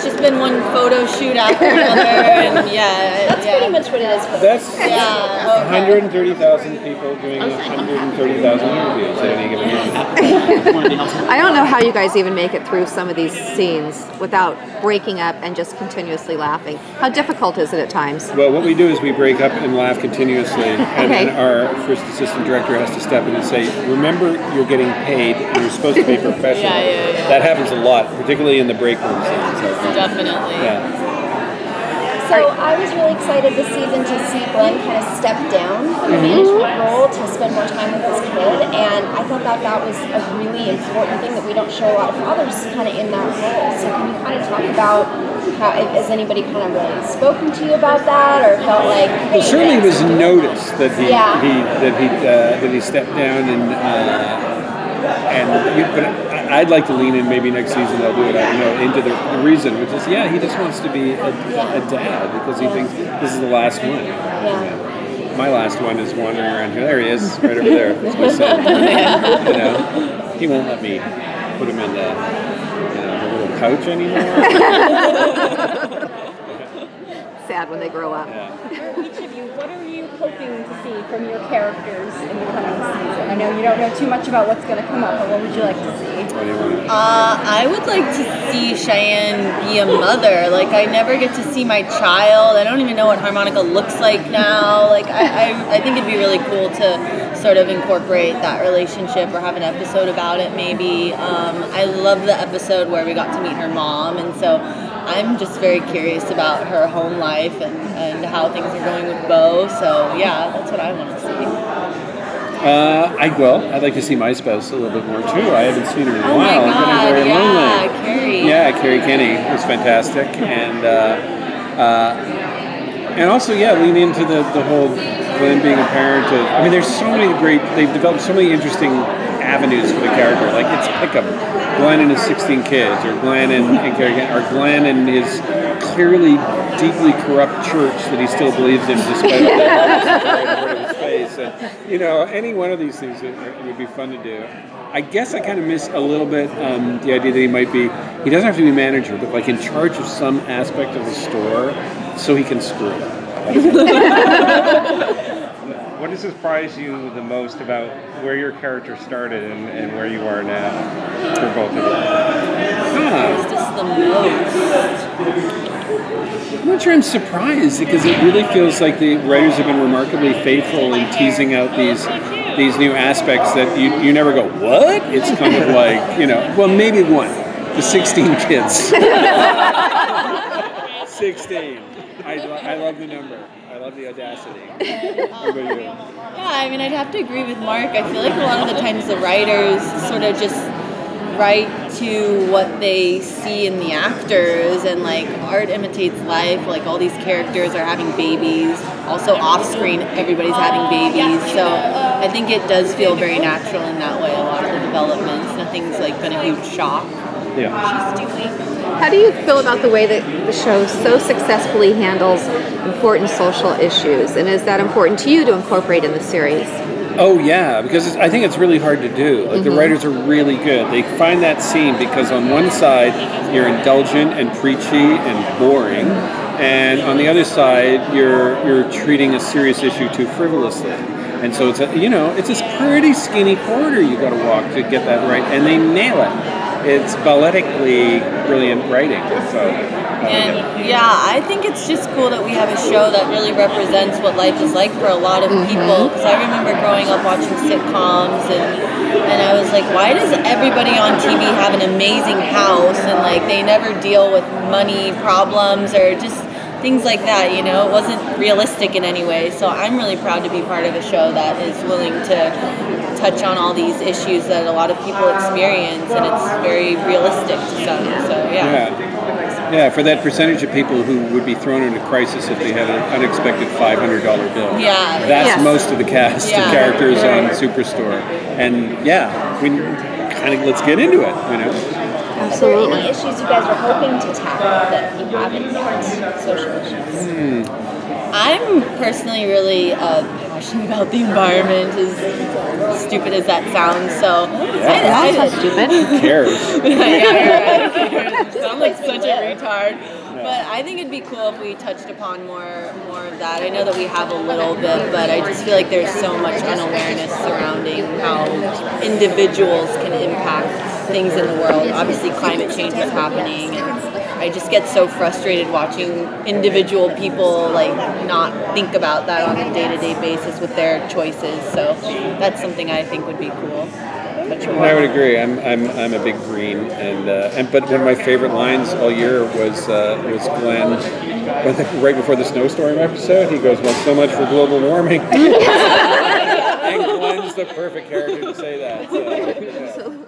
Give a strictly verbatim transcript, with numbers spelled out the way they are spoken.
just been one photo shoot after another, and yeah. That's yeah. pretty much what it is for That's yeah, one okay. hundred thirty thousand people doing one hundred thirty thousand interviews at any given time. I don't know how you guys even make it through some of these scenes without breaking up and just continuously laughing. How difficult is it at times? Well, what we do is we break up and laugh continuously, and Okay. then our first assistant director has to step in and say, remember, you're getting paid, and you're supposed to be professional. Yeah, yeah, yeah. That happens a lot, particularly in the break room scenes. Definitely. Yeah. So I was really excited this season to see Glenn kind of step down from the management role to spend more time with his kid, and I thought that that was a really important thing that we don't show a lot of fathers kind of in that role. So can you kind of talk about how, has anybody kind of really spoken to you about that, or felt like? Hey, Well, certainly it was noticed that he, Yeah. he that he uh, that he stepped down, and uh, and you, but I'd like to lean in. Maybe next season they'll do it. You know, into the, the reason, which is yeah, he just wants to be a, a dad because he thinks this is the last one. Yeah. My last one is wandering around here. There he is, right over there. That's my son. You know, he won't let me put him in the, you know, the little pouch anymore. Sad when they grow up. Yeah. Each of you, what are you hoping to see from your characters in the coming season? I know you don't know too much about what's going to come up, but what would you like to see? What do you want? Uh, I would like to see Cheyenne be a mother. Like, I never get to see my child. I don't even know what harmonica looks like now. Like, I, I, I think it'd be really cool to sort of incorporate that relationship or have an episode about it, maybe. Um, I love the episode where we got to meet her mom, and so I'm just very curious about her home life and, and how things are going with Bo. So, yeah, that's what I want to see. Uh, I well, I'd like to see my spouse a little bit more too. I haven't seen her in a Oh my while. It's God, been very yeah, lonely. Carrie. Yeah, Carrie Kenny was fantastic, and uh, uh, and also yeah, lean into the, the whole Glenn being a parent of. I mean, there's so many great. They've developed so many interesting avenues for the character. Like it's pick 'em, Glenn and his sixteen kids, or Glenn and, and Carrie Kenny, or Glenn and his clearly deeply corrupt church that he still believes in, despite all the his face. And, you know, any one of these things it, it would be fun to do. I guess I kind of miss a little bit um, the idea that he might be, he doesn't have to be manager, but like in charge of some aspect of the store so he can screw it up. What has surprised you the most about where your character started and, and where you are now for both of you? Huh. It's just the most. I'm not sure I'm surprised because it really feels like the writers have been remarkably faithful in teasing out these these new aspects that you, you never go, what? It's kind of like, you know, well, maybe one. The sixteen kids. sixteen. I, I love the number. I love the audacity. What about you? Yeah, I mean, I'd have to agree with Mark. I feel like a lot of the times the writers sort of just write to what they see in the actors, and like art imitates life. Like all these characters are having babies. Also off screen, everybody's having babies. So I think it does feel very natural in that way. A lot of the developments, nothing's like been a huge shock. Yeah. She's doing. How do you feel about the way that the show so successfully handles important social issues? And is that important to you to incorporate in the series? Oh yeah, because it's, I think it's really hard to do. Like mm-hmm. the writers are really good. They find that scene because on one side you're indulgent and preachy and boring, and on the other side you're you're treating a serious issue too frivolously. And so it's a, you know, it's this pretty skinny corridor you got to walk to get that right, and they nail it. It's balletically brilliant writing. So, uh, and yeah, I think it's just cool that we have a show that really represents what life is like for a lot of mm-hmm. people. Because I remember growing up watching sitcoms, and and I was like, why does everybody on T V have an amazing house, and like they never deal with money problems or just things like that, you know? It wasn't realistic in any way. So I'm really proud to be part of a show that is willing to touch on all these issues that a lot of people experience, and it's very realistic to some. So yeah. yeah. Yeah, for that percentage of people who would be thrown into crisis if they had an unexpected five hundred dollar bill. Yeah. That's yes. most of the cast yeah. of characters on Superstore. And yeah, we kind of, let's get into it, you know? Absolutely. Are there any issues you guys are hoping to tackle that you haven't yet? Social issues? Hmm. I'm personally really uh, passionate about the environment, as stupid as that sounds. So yeah, I, I, that's not stupid. Who cares? yeah, you're right. sound like such a retard. But I think it'd be cool if we touched upon more more of that. I know that we have a little bit, but I just feel like there's so much unawareness surrounding how individuals can impact things in the world. Obviously, climate change is happening, and I just get so frustrated watching individual people like not think about that on a day-to-day basis with their choices. So that's something I think would be cool. I would agree. I'm I'm I'm a big green, and uh, and but one of my favorite lines all year was uh, was Glenn when the, right before the snowstorm episode. He goes, "Well, so much for global warming," and Glenn's the perfect character to say that. So, yeah.